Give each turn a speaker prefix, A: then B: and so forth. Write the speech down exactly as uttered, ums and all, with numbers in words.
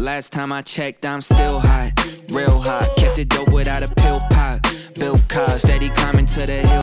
A: last time I checked, I'm still hot, real hot. Kept it dope without a pill pop. Bill Cobb, steady climbing to the hill.